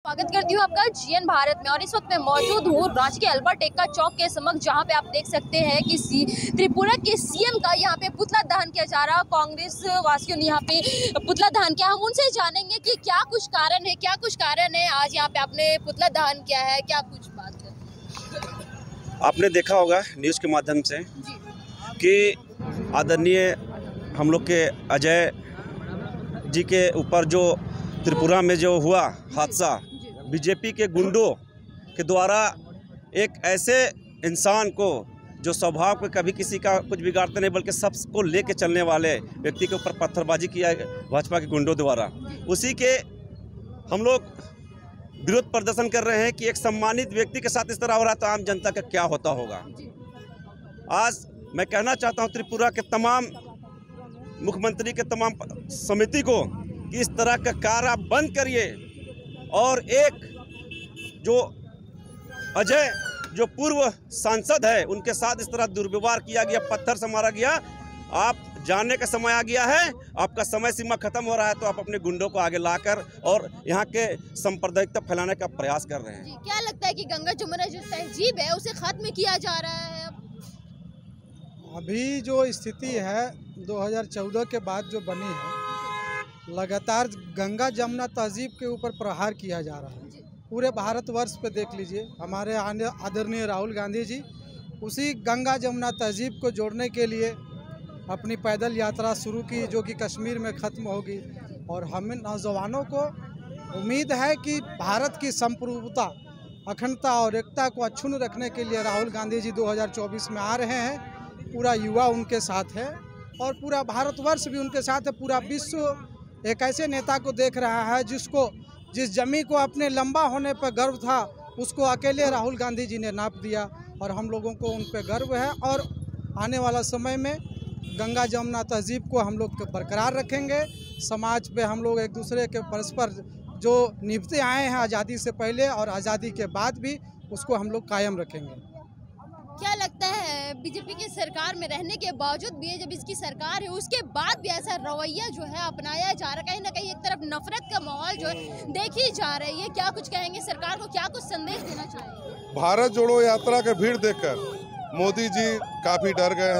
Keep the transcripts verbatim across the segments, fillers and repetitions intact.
स्वागत करती हूँ आपका जीएन भारत में। और इस वक्त मैं मौजूद हूँ रांची के अल्बर्ट एक्का चौक के समक्ष, जहाँ पे आप देख सकते हैं कि त्रिपुरा के सीएम का यहाँ पे पुतला दहन किया जा रहा है। कांग्रेस वासियों ने यहाँ पे पुतला दहन किया। हम उनसे जानेंगे कि क्या कुछ कारण है, क्या कुछ कारण है आज यहाँ पे आपने पुतला दहन किया है, क्या कुछ बात है। आपने देखा होगा न्यूज़ के माध्यम से कि आदरणीय हम लोग के अजय जी के ऊपर जो त्रिपुरा में जो हुआ हादसा, बीजेपी के गुंडों के द्वारा एक ऐसे इंसान को जो स्वभाव पे कभी किसी का कुछ बिगाड़ते नहीं बल्कि सबको लेके चलने वाले व्यक्ति के ऊपर पत्थरबाजी किया भाजपा के गुंडों द्वारा, उसी के हम लोग विरोध प्रदर्शन कर रहे हैं कि एक सम्मानित व्यक्ति के साथ इस तरह हो रहा है तो आम जनता का क्या होता होगा। आज मैं कहना चाहता हूं त्रिपुरा के तमाम मुख्यमंत्री के तमाम समिति को कि इस तरह का कार्य आप बंद करिए, और एक जो अजय जो पूर्व सांसद है उनके साथ इस तरह दुर्व्यवहार किया गया, पत्थर से मारा गया। आप जानने का समय आ गया है, आपका समय सीमा खत्म हो रहा है, तो आप अपने गुंडों को आगे लाकर और यहाँ के सांप्रदायिकता फैलाने का प्रयास कर रहे हैं। जी, क्या लगता है कि गंगा जमुना जो तहजीब है उसे खत्म किया जा रहा है? अभी जो स्थिति है दो हज़ार चौदह के बाद जो बनी है, लगातार गंगा जमुना तहजीब के ऊपर प्रहार किया जा रहा है। पूरे भारतवर्ष पे देख लीजिए, हमारे आदरणीय राहुल गांधी जी उसी गंगा जमुना तहजीब को जोड़ने के लिए अपनी पैदल यात्रा शुरू की, जो कि कश्मीर में ख़त्म होगी। और हमें नौजवानों को उम्मीद है कि भारत की संप्रभुता, अखंडता और एकता को अक्षुण्ण रखने के लिए राहुल गांधी जी दो हज़ार चौबीस में आ रहे हैं। पूरा युवा उनके साथ है और पूरा भारतवर्ष भी उनके साथ है। पूरा विश्व एक ऐसे नेता को देख रहा है जिसको जिस जमी को अपने लंबा होने पर गर्व था, उसको अकेले राहुल गांधी जी ने नाप दिया। और हम लोगों को उन पर गर्व है और आने वाला समय में गंगा जमुना तहजीब को हम लोग बरकरार रखेंगे। समाज पे हम लोग एक दूसरे के परस्पर जो निभते आए हैं आज़ादी से पहले और आज़ादी के बाद भी, उसको हम लोग कायम रखेंगे। क्या लगता है बीजेपी की सरकार में रहने के बावजूद भी, जब इसकी सरकार है उसके बाद भी ऐसा रवैया जो है अपनाया जा रहा है, कहीं ना कहीं एक तरफ नफरत का माहौल जो है देखी जा रही है, क्या कुछ कहेंगे सरकार को, क्या कुछ संदेश देना चाहेंगे? भारत जोड़ो यात्रा के भीड़ देखकर मोदी जी काफी डर गए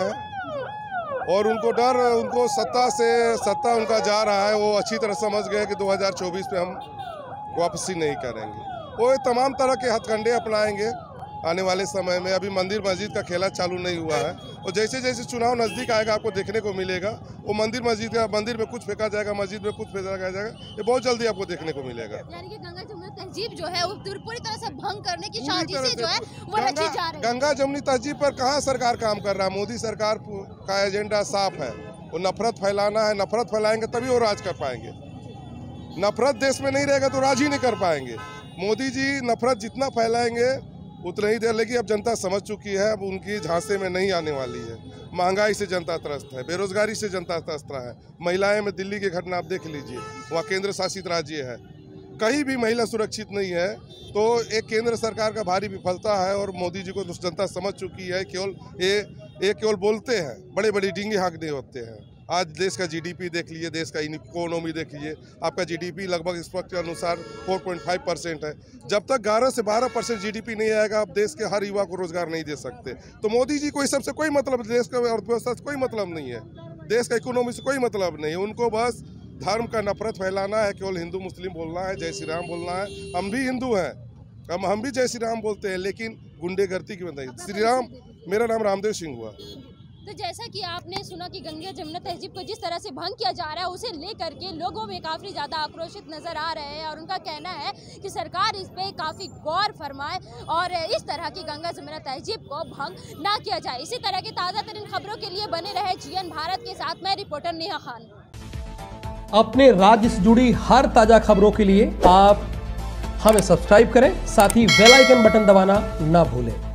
हैं और उनको डर, उनको सत्ता से सत्ता उनका जा रहा है, वो अच्छी तरह समझ गए कि दो हज़ार चौबीस में हम वापसी नहीं करेंगे। वो तमाम तरह के हथकंडे अपनाएंगे आने वाले समय में। अभी मंदिर मस्जिद का खेला चालू नहीं हुआ है, और जैसे जैसे चुनाव नज़दीक आएगा आपको देखने को मिलेगा वो मंदिर मस्जिद का, मंदिर में कुछ फेंका जाएगा, मस्जिद में कुछ फेंका जाएगा, ये बहुत जल्दी आपको देखने को मिलेगा। यानी कि गंगा जमुना तहजीब जो है वो पूरी तरह से भंग करने की साजिश जो है वो रची जा रही है। गंगा जमुनी तहजीब पर कहाँ सरकार काम कर रहा है? मोदी सरकार का एजेंडा साफ है, वो नफरत फैलाना है। नफरत फैलाएंगे तभी वो राज कर पाएंगे। नफरत देश में नहीं रहेगा तो राज ही नहीं कर पाएंगे। मोदी जी नफरत जितना फैलाएंगे उतना ही देर लगी। अब जनता समझ चुकी है, अब उनकी झांसे में नहीं आने वाली है। महंगाई से जनता त्रस्त है, बेरोजगारी से जनता त्रस्त है। महिलाएं में दिल्ली की घटना आप देख लीजिए, वहाँ केंद्र शासित राज्य है, कहीं भी महिला सुरक्षित नहीं है। तो एक केंद्र सरकार का भारी विफलता है और मोदी जी को जनता समझ चुकी है। केवल ये ये केवल बोलते हैं, बड़े बड़े डींगे हाँकने होते हैं। आज देश का जीडीपी देख लीजिए, देश का इकोनॉमी देख लीजिए, आपका जीडीपी लगभग इस वक्त के अनुसार चार पॉइंट पाँच परसेंट है। जब तक ग्यारह से बारह परसेंट जीडीपी नहीं आएगा आप देश के हर युवा को रोजगार नहीं दे सकते। तो मोदी जी को इस सबसे कोई मतलब, देश का अर्थव्यवस्था से कोई मतलब नहीं है, देश का इकोनॉमी से कोई मतलब नहीं है। उनको बस धर्म का नफरत फैलाना है, केवल हिंदू मुस्लिम बोलना है, जय श्री राम बोलना है। हम भी हिंदू हैं, हम हम भी जय श्री राम बोलते हैं, लेकिन गुंडेगर्दी की वजह से। श्री राम, मेरा नाम रामदेव सिंह हुआ। तो जैसा कि आपने सुना कि गंगा जमुना तहजीब को जिस तरह से भंग किया जा रहा है, उसे लेकर के लोगों में काफ़ी ज़्यादा आक्रोशित नज़र आ रहे हैं और उनका कहना है कि सरकार इस पे काफ़ी गौर फरमाए और इस तरह की गंगा जमुना तहजीब को भंग ना किया जाए। इसी तरह की ताज़ा तरीन खबरों के लिए बने रहे जीएन भारत के साथ, मैं रिपोर्टर नेहा खान। अपने राज्य से जुड़ी हर ताज़ा खबरों के लिए आप हमें सब्सक्राइब करें, साथ ही बेल आइकन बटन दबाना ना भूलें।